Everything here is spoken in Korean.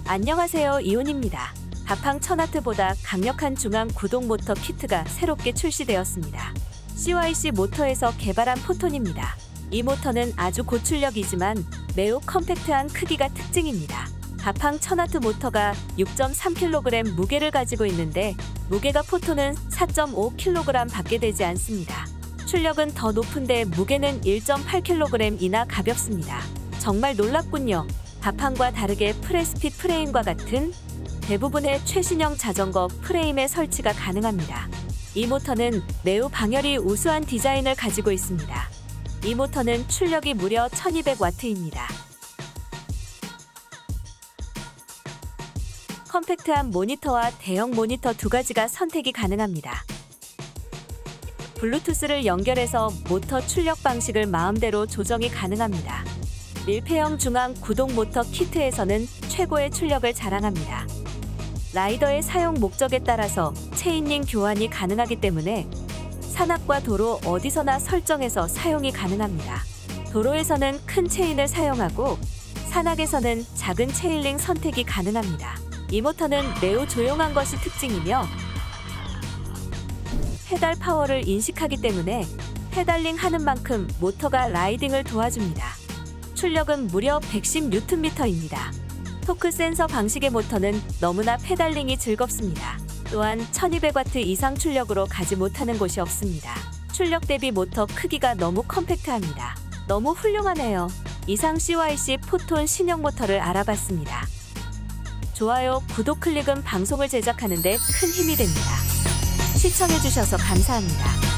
안녕하세요, 이온입니다. 다팡 1000W보다 강력한 중앙 구동 모터 키트가 새롭게 출시되었습니다. CYC 모터에서 개발한 포톤입니다. 이 모터는 아주 고출력이지만 매우 컴팩트한 크기가 특징입니다. 다팡 1000W 모터가 6.3kg 무게를 가지고 있는데 무게가 포톤은 4.5kg 밖에 되지 않습니다. 출력은 더 높은데 무게는 1.8kg이나 가볍습니다. 정말 놀랍군요. 다팡과 다르게 프레스핏 프레임과 같은 대부분의 최신형 자전거 프레임에 설치가 가능합니다. 이 모터는 매우 방열이 우수한 디자인을 가지고 있습니다. 이 모터는 출력이 무려 1200W입니다. 컴팩트한 모니터와 대형 모니터 두 가지가 선택이 가능합니다. 블루투스를 연결해서 모터 출력 방식을 마음대로 조정이 가능합니다. 밀폐형 중앙 구동 모터 키트에서는 최고의 출력을 자랑합니다. 라이더의 사용 목적에 따라서 체인링 교환이 가능하기 때문에 산악과 도로 어디서나 설정해서 사용이 가능합니다. 도로에서는 큰 체인을 사용하고 산악에서는 작은 체인링 선택이 가능합니다. 이 모터는 매우 조용한 것이 특징이며 페달 파워를 인식하기 때문에 페달링 하는 만큼 모터가 라이딩을 도와줍니다. 출력은 무려 110Nm입니다. 토크 센서 방식의 모터는 너무나 페달링이 즐겁습니다. 또한 1200W 이상 출력으로 가지 못하는 곳이 없습니다. 출력 대비 모터 크기가 너무 컴팩트합니다. 너무 훌륭하네요. 이상 CYC 포톤 신형 모터를 알아봤습니다. 좋아요, 구독 클릭은 방송을 제작하는 데 큰 힘이 됩니다. 시청해주셔서 감사합니다.